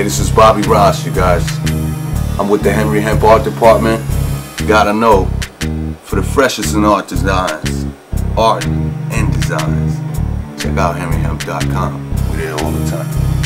This is Bobby Ross, you guys. I'm with the Henry Hemp Art Department. Gotta know, for the freshest in art designs, art and designs, check out henryhemp.com. We're there all the time.